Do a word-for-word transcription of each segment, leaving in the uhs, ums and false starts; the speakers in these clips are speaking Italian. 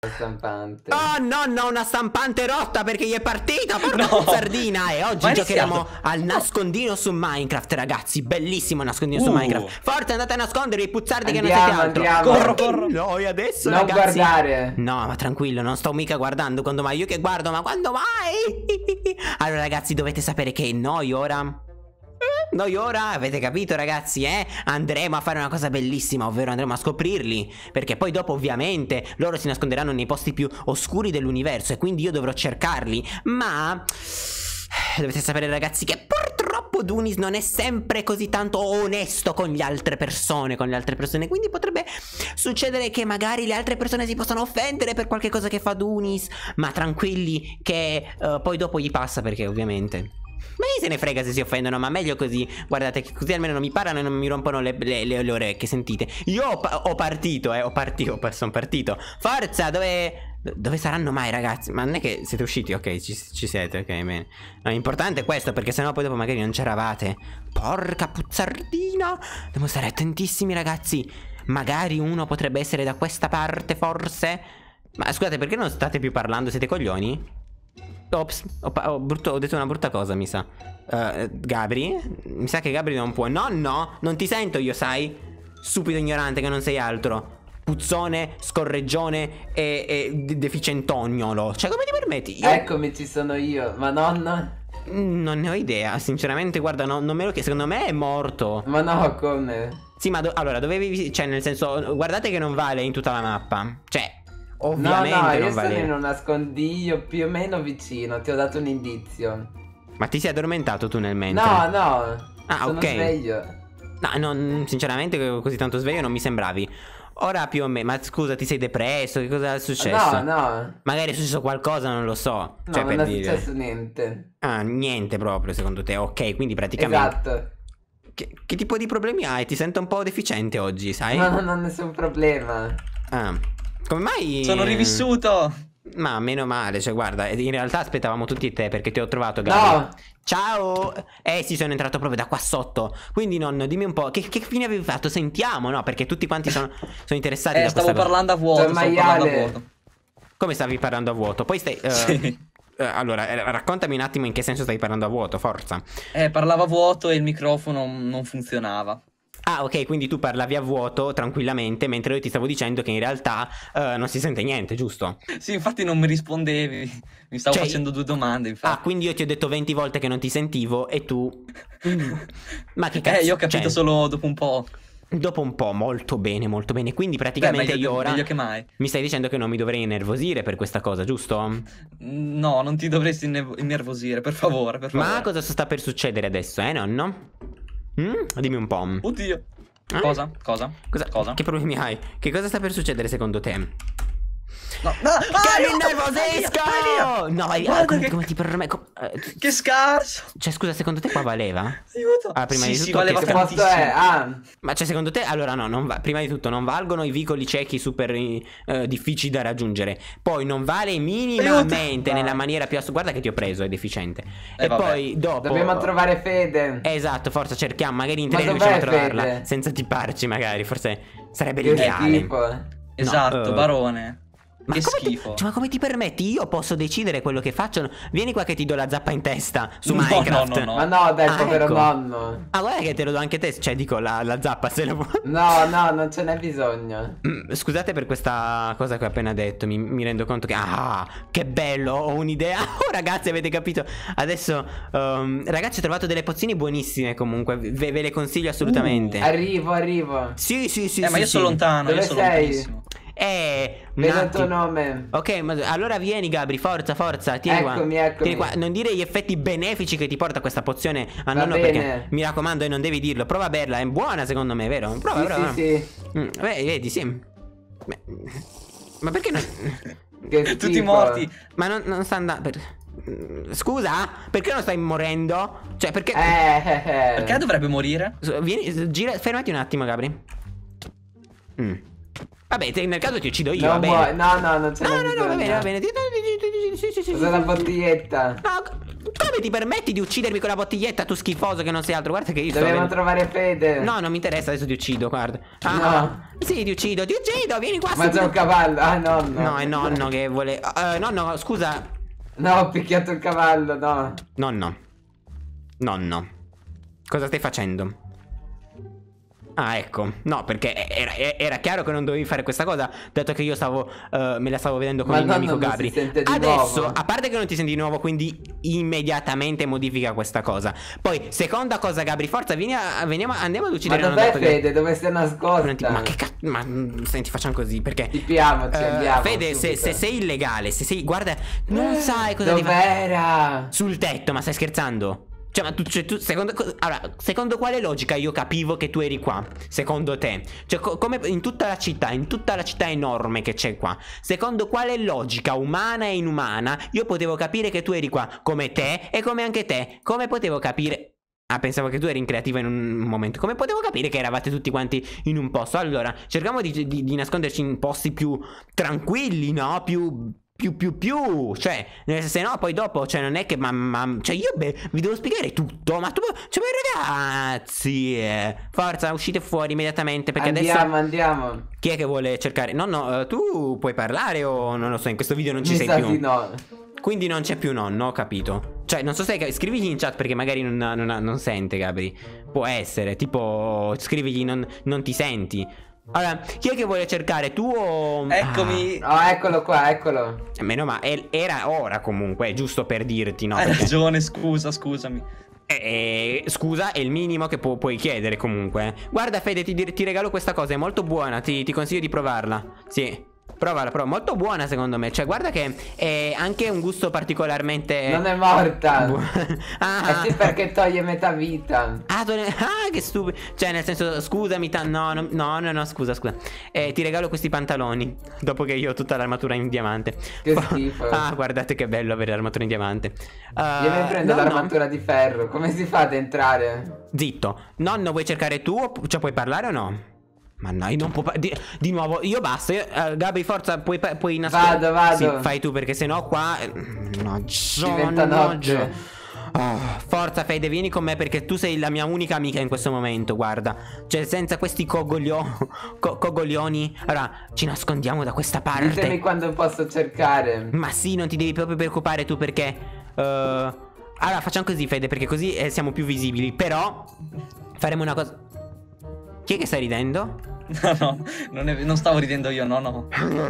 stampante. Oh no, no, una stampante rotta perché gli è partita. Porca No. sardina. E oggi Ma è giocheremo iniziato. al nascondino su Minecraft, ragazzi. Bellissimo nascondino Uh. su Minecraft. Forza, andate a nascondervi, puzzardi che non Andiamo, siete altro. andiamo. Corro, Perché corro. Noi adesso, Non ragazzi. guardare. No, ma tranquillo, non sto mica guardando quando mai. Io che guardo, ma quando mai? Allora, ragazzi, dovete sapere che noi ora... Noi ora, avete capito ragazzi, eh? Andremo a fare una cosa bellissima, ovvero andremo a scoprirli. Perché poi dopo ovviamente loro si nasconderanno nei posti più oscuri dell'universo e quindi io dovrò cercarli. Ma dovete sapere ragazzi che purtroppo Dunis non è sempre così tanto onesto con le altre persone, con le altre persone. Quindi potrebbe succedere che magari le altre persone si possano offendere per qualche cosa che fa Dunis. Ma tranquilli che uh, poi dopo gli passa perché ovviamente... Ma chi se ne frega se si offendono, ma meglio così. Guardate che così almeno non mi parlano e non mi rompono le, le, le, le orecchie. Sentite, io ho, ho partito, eh, ho partito, sono partito. Forza, dove... Dove saranno mai ragazzi? Ma non è che siete usciti? Ok, ci, ci siete, ok, bene. No, l'importante è questo, perché sennò poi dopo magari non c'eravate. Porca puzzardina. Devo stare attentissimi ragazzi. Magari uno potrebbe essere da questa parte forse. Ma scusate, perché non state più parlando? Siete coglioni? Ops, ho, ho, brutto, ho detto una brutta cosa, mi sa. uh, Gabri? Mi sa che Gabri non può. No, no, non ti sento io, sai? Stupido ignorante che non sei altro. Puzzone, scorreggione e, e deficientognolo. Cioè, come ti permetti? Io... Eccomi, ci sono io. Ma nonna? Non ne ho idea, sinceramente, guarda, no, non me lo chiedo. Secondo me è morto. Ma no, come? Sì, ma do allora, dovevi... Cioè, nel senso, guardate che non vale in tutta la mappa. Cioè... Ovviamente no, no, io non sono vale. in un nascondiglio più o meno vicino. Ti ho dato un indizio. Ma ti sei addormentato tu nel mentre? No, no. Ah, sono ok. sveglio. No, non, sinceramente così tanto sveglio non mi sembravi. Ora più o meno... Ma scusa, ti sei depresso? Che cosa è successo? No, no. Magari è successo qualcosa, non lo so. No, Cioè, non per è dire... successo niente. Ah, niente proprio secondo te. Ok, quindi praticamente... Esatto. Che, che tipo di problemi hai? Ti sento un po' deficiente oggi, sai? No, no, non ho nessun problema. Ah, come mai... Sono rivissuto. Ma meno male, cioè guarda, in realtà aspettavamo tutti te perché ti ho trovato, Gabi. No. Ciao. Eh sì, sono entrato proprio da qua sotto. Quindi nonno, dimmi un po', che, che fine avevi fatto? Sentiamo, no? Perché tutti quanti sono, sono interessati Eh, da stavo questa cosa. parlando a vuoto, C'è il stavo parlando a maiale. vuoto. Come stavi parlando a vuoto? Poi stai... eh, Sì. eh, allora, eh, raccontami un attimo in che senso stai parlando a vuoto, forza. Eh, parlava a vuoto e il microfono non funzionava. Ah, ok, quindi tu parlavi a vuoto tranquillamente, mentre io ti stavo dicendo che in realtà eh, non si sente niente, giusto? Sì, infatti non mi rispondevi. Mi stavo Cioè, facendo due domande, Ah, infatti. quindi io ti ho detto venti volte che non ti sentivo e tu... Ma che cazzo? Eh, io ho capito cioè, solo dopo un po'. dopo un po', molto bene, molto bene. Quindi Beh, praticamente meglio, io ora... meglio che mai. Mi stai dicendo che non mi dovrei innervosire per questa cosa, giusto? No, non ti dovresti inne- innervosire, per favore, per favore. Ma cosa sta per succedere adesso, eh, nonno? Mm? Dimmi un po'. Oddio. Eh? Cosa? Cosa? Cosa? Cosa? Che problemi hai? Che cosa sta per succedere secondo te? No, no, Che ah, mi aiuto! innervosisco! Vai via! No, vai, Guarda ah, come, che- come ti permette? com- eh, Che scarso! Cioè, scusa, secondo te qua valeva? Aiuto! Ah, prima sì, di sì, tutto, valeva che Che posto tantissimo. è? Ah. Ma cioè, secondo te, allora no, non va, prima di tutto non valgono i vicoli ciechi super eh, difficili da raggiungere. Poi non vale minimamente Aiuto! nella maniera più ass- guarda che ti ho preso, è deficiente. Eh, e vabbè. poi dopo Dobbiamo trovare Fede. Esatto, forza, cerchiamo, magari in Ma treno dov'è riusciamo a trovarla Fede? senza tipparci magari, forse sarebbe Che l'ideale. schifo. Esatto, eh, barone. Ma Che come ti- schifo. cioè, ma come ti permetti? Io posso decidere quello che faccio. Vieni qua che ti do la zappa in testa su No, Minecraft. no, no, no. Ma no, dai, Ah, povero ecco. nonno. Ah, guarda che te lo do anche te. Cioè, dico, la, la zappa se lo vuoi. No, no, non ce n'è bisogno. Mm, Scusate per questa cosa che ho appena detto. Mi, mi rendo conto che... Ah, che bello, ho un'idea. Oh, ragazzi, avete capito? Adesso, um, ragazzi, ho trovato delle pozioni buonissime comunque. Ve, ve le consiglio assolutamente. Arrivo, arrivo. Sì, sì, sì. Eh, ma sì, io sono sì. lontano, Dove io sono sei? lontanissimo. Eh, un Vedo il attimo. tuo nome. Ok, ma allora vieni Gabri, forza, forza, tieni qua. Eccomi, eccomi. Tieni qua. Non dire gli effetti benefici che ti porta questa pozione a Va nonno bene. perché mi raccomando e non devi dirlo. Prova a berla, è buona secondo me, vero? Prova, Sì, prova. sì, sì. Mm, beh, vedi, sì. Beh, ma perché non... Che Tutti schifo. morti. Ma non, non sta andando... Per... Mm, Scusa, perché non stai morendo? Cioè, perché... Eh, eh, eh. Perché dovrebbe morire? S- Vieni, gira, fermati un attimo, Gabri. Mm. Vabbè, te- nel caso ti uccido io, va Non bene. vuoi- No, no, non ce No, n'è no, bisogno. no, va bene, va bene. Sì, sì, sì, sì, sì, sì, Cos'è sì. la bottiglietta? No, co- come come ti permetti di uccidermi con la bottiglietta, tu schifoso che non sei altro? Guarda che io sto Dobbiamo vedendo- trovare Fede. No, non mi interessa, adesso ti uccido, guarda. Ah, No. ah, sì, ti uccido, ti uccido, vieni qua. Ma c'è stupido. un cavallo. Ah, nonno. No, è nonno che vuole... Uh, nonno, scusa. No, ho picchiato il cavallo, no. Nonno. Nonno. Cosa stai facendo? Ah, ecco. No, perché era, era chiaro che non dovevi fare questa cosa, dato che io stavo eh, me la stavo vedendo con Ma il mio nonno amico non Gabri. si sente di Adesso, nuovo. a parte che non ti senti di nuovo, quindi immediatamente modifica questa cosa. Poi, seconda cosa, Gabri, forza, vieni a, veniamo, andiamo ad Ma uccidere dov'è Nonno, che- Fede? Dove sei nascosta? Non ti- Ma che cazzo? Ma mm, senti, facciamo così, perché... Tipiamoci, Eh, andiamo. Fede, se, subito. se sei illegale, se sei... Guarda, non sai cosa devi fare. Dov'era? Sul tetto, ma stai scherzando? Cioè, ma tu, cioè, tu secondo, co- allora, secondo quale logica io capivo che tu eri qua? Secondo te? Cioè, co- come in tutta la città, in tutta la città enorme che c'è qua, secondo quale logica umana e inumana io potevo capire che tu eri qua? Come te e come anche te. Come potevo capire... Ah, pensavo che tu eri in creativa in un momento. Come potevo capire che eravate tutti quanti in un posto? Allora, cerchiamo di, di- di nasconderci in posti più tranquilli, no? Più... Più più più. Cioè, nel- se no poi dopo, cioè non è che ma, ma- cioè io beh, vi devo spiegare tutto. Ma tu, cioè ma ragazzi, eh, forza, uscite fuori immediatamente, perché Andiamo, adesso andiamo. chi è che vuole cercare? No, no, eh, tu puoi parlare o non lo so, in questo video non ci Mi sei sa più. di no. Quindi non c'è più nonno, ho capito. Cioè, non so se scrivigli in chat perché magari non, non- non sente, Gabri. Può essere, tipo, scrivigli non, non ti senti. Allora, chi è che vuole cercare? Tu o... Eccomi. Oh, eccolo qua, eccolo. Ah, meno ma el- era ora comunque, giusto per dirti, no? Hai Perché- ragione, scusa, scusami. Eh, eh, scusa, è il minimo che pu- puoi chiedere comunque. Guarda Fede, ti, ti regalo questa cosa, è molto buona, ti, ti consiglio di provarla. Sì. Provala, prova, molto buona secondo me. Cioè, guarda che è anche un gusto particolarmente... Non è morta. bu- ah, Eh sì, perché toglie metà vita. Ah, tu ne- ah, che stupido. Cioè, nel senso, scusami, ta- no, no, no, no, no, scusa, scusa. Eh, ti regalo questi pantaloni. Dopo che io ho tutta l'armatura in diamante. Che Fa- schifo. Ah, guardate che bello avere l'armatura in diamante. Uh, Io mi prendo no, no. l'armatura di ferro. Come si fa ad entrare? Zitto. Nonno, vuoi cercare tu? O cioè, puoi parlare o no? Ma no, io non può pa- di, di nuovo, io basta. Io, eh, Gabri, forza, puoi, pa- puoi nascondere. Vado, vado. Sì, fai tu, perché sennò qua. eh, No, Diventa notte. Oh, forza Fede, vieni con me perché tu sei la mia unica amica in questo momento, guarda. Cioè, senza questi cogoglio- co- cogoglioni. Allora, ci nascondiamo da questa parte. Ditemi quando posso cercare. Ma sì, non ti devi proprio preoccupare tu perché... eh, allora, facciamo così Fede, perché così eh, siamo più visibili. Però faremo una cosa... Chi è che sta ridendo? No, no, non, è- non stavo ridendo io, no, no.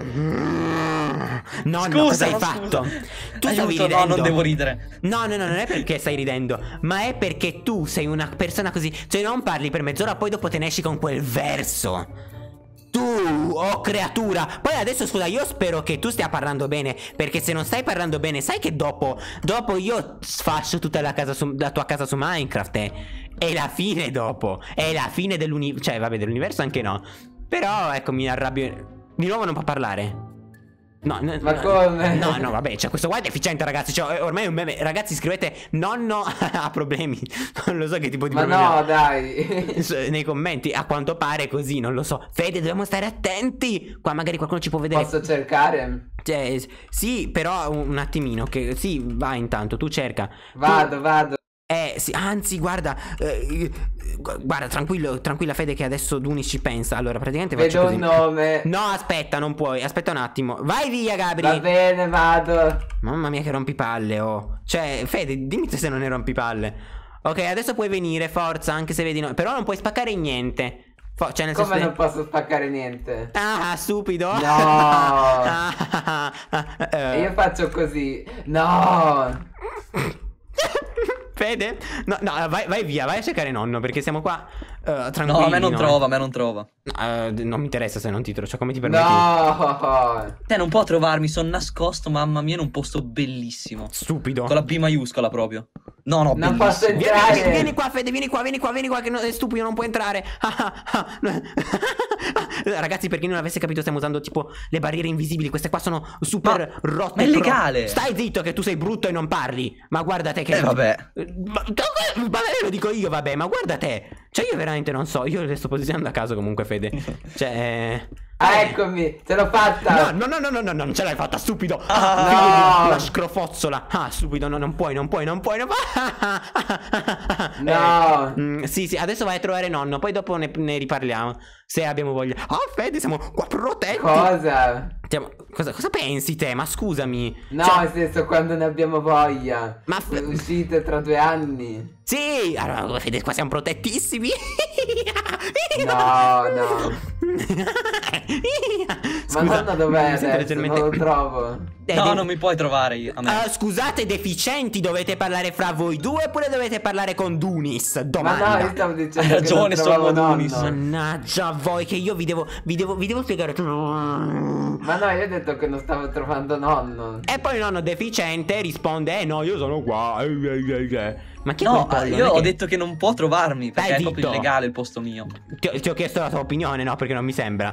No, Scusa, no, cosa hai no, fatto? scusa. Tu stavi Aiuto, ridendo. no, non devo ridere. No, no, no, non è perché stai ridendo, ma è perché tu sei una persona così. Cioè, non parli per mezz'ora, poi dopo te ne esci con quel verso. Tu, oh creatura. Poi adesso scusa, io spero che tu stia parlando bene, perché se non stai parlando bene, sai che dopo Dopo io sfascio tutta la, casa su, la tua casa su Minecraft, eh. È la fine dopo. È la fine dell'universo. Cioè vabbè, dell'universo anche no. Però ecco, mi arrabbio. Di nuovo non può parlare. No, no, Ma no, come? No, no, vabbè, cioè questo qua è deficiente, ragazzi. Cioè, ormai è un meme. Ragazzi, scrivete nonno ha problemi. Non lo so che tipo di Ma problemi no, ha. dai. S- Nei commenti, a quanto pare è così, non lo so. Fede, dobbiamo stare attenti. Qua magari qualcuno ci può vedere. Posso cercare? Cioè, s- sì, però un, un attimino. Che sì, vai intanto, tu cerca. Vado, vado. Eh, sì, anzi, guarda, eh, gu- guarda, tranquillo, tranquilla Fede che adesso Duni ci pensa. Allora, praticamente faccio Vedo così. un nome. No, aspetta, non puoi, aspetta un attimo. Vai via, Gabri. Va bene, vado. Mamma mia che rompipalle, oh. Cioè, Fede, dimmi se non ne rompipalle. Ok, adesso puoi venire, forza, anche se vedi no. Però non puoi spaccare niente. Fo- cioè, nel Come senso non posso spaccare niente? Ah, stupido. No. Ah, eh. E io faccio così. No. Fede? No, no, vai, vai via, vai a cercare nonno perché siamo qua uh, tranquilli. No, a me non no? trova, a me non trova. Eh, non mi interessa se non ti trovo, cioè come ti permetti? No. Te non può trovarmi, sono nascosto, mamma mia, in un posto bellissimo. Stupido. Con la B maiuscola proprio. No, no, Non posso bellissimo. entrare. Vieni, vieni qua, Fede, vieni qua, vieni qua, vieni qua, che no- è stupido, non può entrare. Ragazzi, per chi non avesse capito, stiamo usando tipo le barriere invisibili. Queste qua sono super Ma- rotte. ma è pro. legale. Stai zitto, che tu sei brutto e non parli. Ma guarda te che. Eh, vabbè. Ma, ma lo dico io, vabbè, ma guarda te. Cioè, io veramente non so. Io le sto posizionando a caso comunque, Fede. Cioè. Ah, eccomi, ce l'ho fatta. No, no, no, no, no, no, non ce l'hai fatta, stupido. Ah, Figlio di no. una scrofozzola. Ah, stupido, no, non puoi, non puoi, non puoi. Non puoi. No. Eh, mm, sì, sì, adesso vai a trovare nonno, poi dopo ne, ne riparliamo. Se abbiamo voglia. Oh, Fede, siamo qua protetti. Cosa? Stiamo- cosa, cosa pensi te? Ma scusami. No, Cioè, nel senso quando ne abbiamo voglia. Ma- Uscite tra due anni. sì, allora, Fede, qua siamo protettissimi. No, no. Scusa, Ma nonno dov'è mi sento adesso? leggermente- Non lo trovo. Eh, No, devi- non mi puoi trovare io, a me. Ah, scusate, deficienti, dovete parlare fra voi due oppure dovete parlare con Dunis? Ma Domanda. no, io stavo dicendo Hai che ragione, non trovavo sono Dunis. nonno. Mannaggia voi, che io vi devo, vi devo, vi devo spiegare tutto. Ma no, io ho detto che non stavo trovando nonno. E poi il nonno deficiente risponde: eh no, io sono qua. Ma chi è No, quel pollo? io Non è ho che- detto che non può trovarmi perché Dai, è proprio zitto. illegale il posto mio. Ti ho, ti ho chiesto la tua opinione, no? Perché non mi sembra.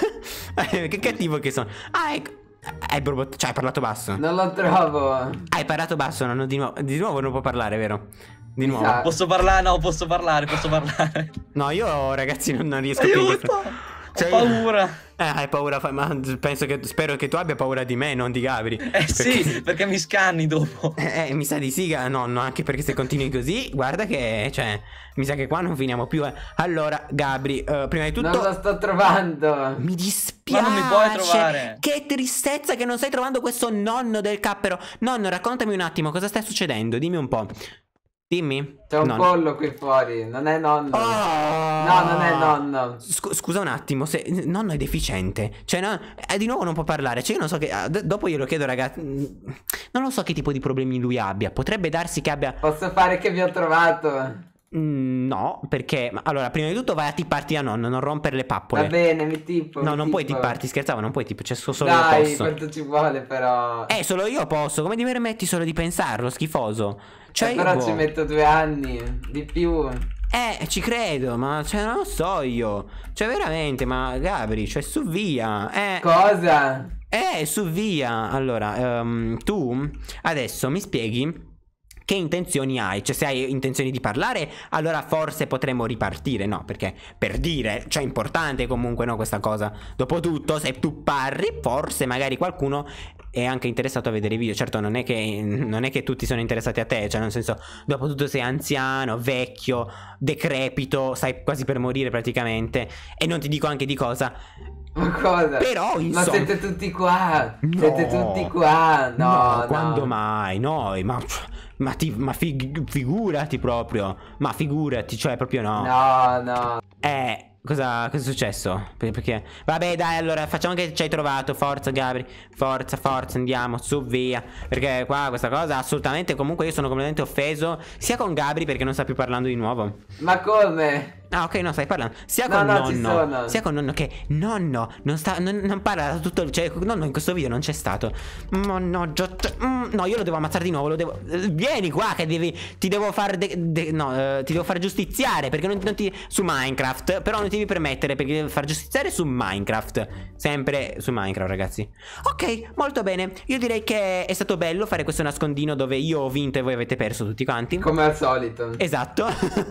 Che cattivo che sono. Ah, ecco. Hai proprio. Cioè, hai parlato basso. Non lo trovo. Hai parlato basso, nonno, di nuovo. Di nuovo non può parlare, vero? Di Mi nuovo. sa. Posso parlare? No, posso parlare, posso parlare. No, io, ragazzi, non, non riesco più. Aiuto! Cioè, Ho io- paura. Eh, hai paura, fa- ma penso che. Spero che tu abbia paura di me, non di Gabri. Eh sì, perché mi scanni dopo. Eh, eh, mi sa di sì, ga- no, no, anche perché se continui così, guarda che, cioè, mi sa che qua non finiamo più. eh. Allora, Gabri, eh, prima di tutto, Non lo sto trovando. mi dispiace. Ma non mi puoi trovare. Che tristezza che non stai trovando questo nonno del cappero. Nonno, raccontami un attimo, cosa sta succedendo? Dimmi un po'. Dimmi. C'è un Nonno. pollo qui fuori. Non è nonno. Oh! No, non è nonno. Scu- scusa un attimo, se nonno è deficiente, cioè no, eh, di nuovo non può parlare. Cioè io non so che ah, d- dopo glielo chiedo, ragazzi. mm, Non lo so che tipo di problemi lui abbia. Potrebbe darsi che abbia. Posso fare che vi ho trovato? Mm, no, perché ma, allora, prima di tutto vai a tipparti a nonno, non rompere le pappole. Va bene, mi tipo. No, mi non puoi tipo. tipparti, scherzavo, non puoi tipo, c'è so- solo Dai, io posso. quanto ci vuole però. Eh, solo io posso. Come ti permetti solo di pensarlo, schifoso? Cioè, Eh, io però boh. ci metto due anni. Di più. Eh, ci credo, ma cioè non lo so io. Cioè veramente, ma Gabri, cioè su via. Eh. Cosa? Eh, su via. Allora, ehm, tu adesso mi spieghi che intenzioni hai. Cioè, se hai intenzioni di parlare, allora forse potremmo ripartire. No, perché per dire, cioè, è importante comunque, no, questa cosa. Dopotutto, se tu parli, forse magari qualcuno è anche interessato a vedere i video. Certo, non è che, non è che tutti sono interessati a te. Cioè, nel senso, dopotutto sei anziano, vecchio, decrepito, stai quasi per morire praticamente. E non ti dico anche di cosa. Ma cosa? Però, Ma insomma, siete tutti qua. No. Siete tutti qua. No, No, no. quando mai? Noi, ma, ma, ti, ma fig- figurati proprio. Ma figurati, cioè proprio no. No, no. Eh, cosa, cosa è successo? Per- Perché? Vabbè, dai, allora facciamo che ci hai trovato. Forza, Gabri. Forza, forza, andiamo su, via. Perché qua questa cosa assolutamente. Comunque io sono completamente offeso. Sia con Gabri perché non sta più parlando di nuovo. Ma come? Ah, ok, no, stai parlando. Sia No, con no, ci nonno. sono. Sia con nonno che nonno non sta. Non, non parla da tutto. Cioè, nonno in questo video non c'è stato. Mannaggia. te- mm, No, io lo devo ammazzare di nuovo. Lo devo. eh, Vieni qua che devi. Ti devo far. de- de- no, eh, ti devo far giustiziare. Perché non, non ti. Su Minecraft. Però non ti devi permettere. Perché devi far giustiziare su Minecraft. Sempre su Minecraft, ragazzi. Ok, molto bene. Io direi che è stato bello fare questo nascondino dove io ho vinto e voi avete perso tutti quanti. Come al solito. Esatto.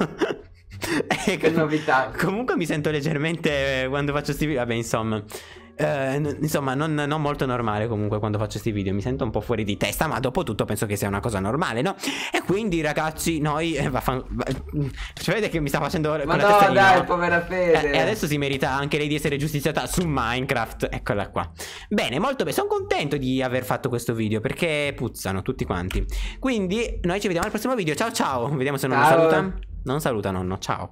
Eh, Che novità. Comunque mi sento leggermente eh, quando faccio questi video. Vabbè, insomma. Eh, n- insomma, non, non molto normale comunque quando faccio questi video. Mi sento un po' fuori di testa, ma dopo tutto penso che sia una cosa normale, no? E quindi, ragazzi, noi. Eh, vaffan- va- cioè, vede che mi sta facendo con Ma la no, testarina, dai, no? povera Fede. Eh, e adesso si merita anche lei di essere giustiziata su Minecraft. Eccola qua. Bene, molto bene. Sono contento di aver fatto questo video perché puzzano tutti quanti. Quindi, noi ci vediamo al prossimo video. Ciao, ciao. Vediamo se non Ciao. saluta. Non saluta, nonno. Ciao.